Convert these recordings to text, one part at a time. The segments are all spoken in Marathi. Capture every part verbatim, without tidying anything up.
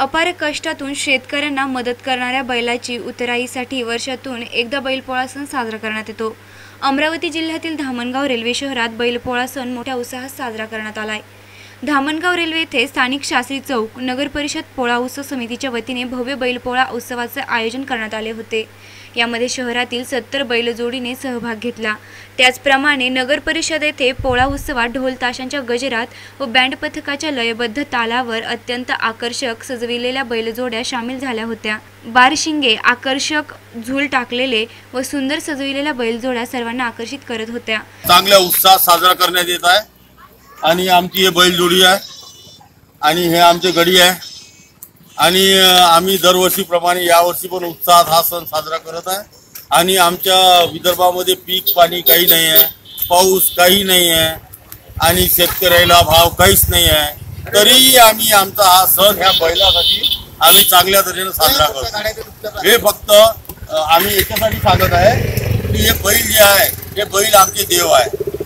अपार कष्टातून शेतकऱ्यांना मदत करणाऱ्या बैलाची उतराईसाठी वर्षातून एकदा बैलपोळा सण साजरा करण्यात येतो। अमरावती जिल्ह्यातील धामणगाव रेल्वे शहरात बैलपोळा सण मोठ्या उत्साहात साजरा करण्यात आलाय। धामणगाव रेल्वे येथे स्थानिक शास्त्री चौक नगर परिषद पोळा उत्सव समितीच्या वतीने भव्य बैलपोळा उत्सवाचे आयोजन करण्यात आले होते। यामध्ये शहरातील सत्तर बैलजोडीने सहभाग घेतला। त्याचप्रमाणे नगर परिषद येथे पोळा उत्सवात ढोल ताशांच्या गजरात व बँड पथकाच्या लयबद्ध तालावर अत्यंत आकर्षक सजविलेल्या बैलजोड्या सामील झाल्या होत्या। बारशिंगे, आकर्षक झूल टाकलेले व सुंदर सजविलेल्या बैलजोड्या सर्वांना आकर्षित करत होत्या। चांगल्या उत्साहात साजरा करण्यात येत आहे आणि आमची हे बैलजोडी आहे आणि हे आमचे गडी आहे आणि आम्ही दरवर्षीप्रमाणे यावर्षी पण उत्साहात हा सण साजरा करत आहे। आणि आमच्या विदर्भामध्ये पीक पाणी काही नाही आहे, पाऊस काही नाही आहे आणि शेतकऱ्याला भाव काहीच नाही आहे, तरीही आम्ही आमचा हा सण ह्या बैलासाठी आम्ही चांगल्या तऱ्हेने साजरा करतो। हे फक्त आम्ही याच्यासाठी सांगत आहे की हे बैल जे आहे हे बैल आमचे देव आहे,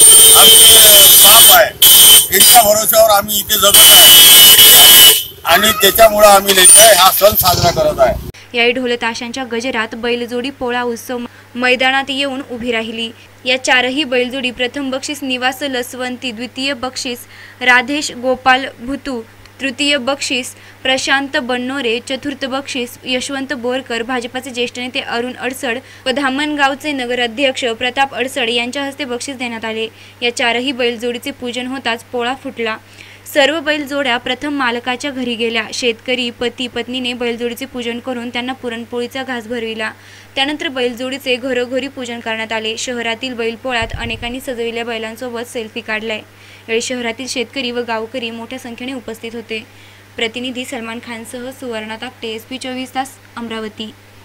आमचे बाप आहे, यांच्या भरोश्यावर आम्ही इथे जगत आहे आणि त्याच्यामुळे आम्ही नाही काय हा सण साजरा करत आहे। याही ढोल ताशांच्या गजरात बैलजोडी पोळा उत्सव मैदानात येऊन उभी राहिली। या चारही बैलजोडी प्रथम बक्षीस निवास लसवंती, द्वितीय बक्षीस राधेश गोपाल भुतू, तृतीय बक्षीस प्रशांत बन्नोरे, चतुर्थ बक्षीस यशवंत बोरकर, भाजपाचे ज्येष्ठ नेते अरुण अडसड व धामणगावचे नगराध्यक्ष प्रताप अडसड यांच्या हस्ते बक्षीस देण्यात आले। या चारही बैलजोडीचे पूजन होताच पोळा फुटला। सर्व बैलजोड्या प्रथम मालकाच्या घरी गेल्या। शेतकरी पती पत्नीने बैलजोडीचे पूजन करून त्यांना पुरणपोळीचा घास भरविला। त्यानंतर बैलजोडीचे घरोघरी पूजन करण्यात आले। शहरातील बैलपोळ्यात अनेकांनी सजविलेल्या बैलांसोबत सेल्फी काढलाय। यावेळी शहरातील शेतकरी व गावकरी मोठ्या संख्येने उपस्थित होते। प्रतिनिधी सलमान खानसह सुवर्णा ताकटे, एस पी चोवीस तास, अमरावती।